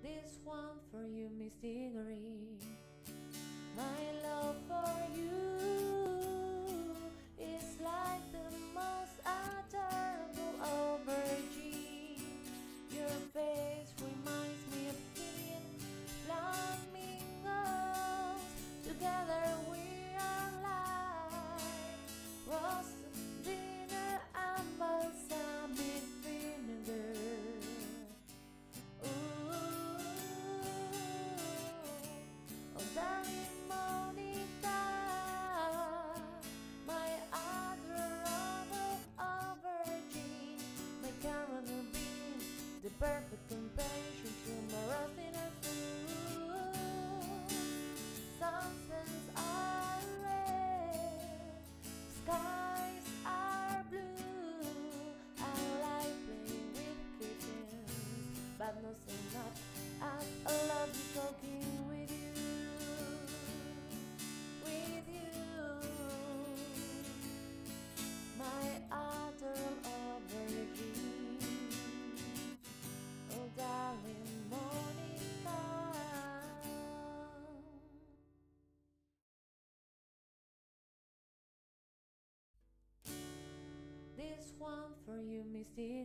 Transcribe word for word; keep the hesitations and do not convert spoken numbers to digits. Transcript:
This one for you, Miss Diggory. My love for you is like the most adorable aubergine. Your face reminds me of teen flamingos. Together we are like roast dinner and balsamic vinegar. Darling Monica, my adorable aubergine, my caramel bean, the perfect companion to my roast dinner food. Sunsets are red, skies are blue. I like playing with kittens, but not so much as I love you talking with you. This one for you, Miss Diggory.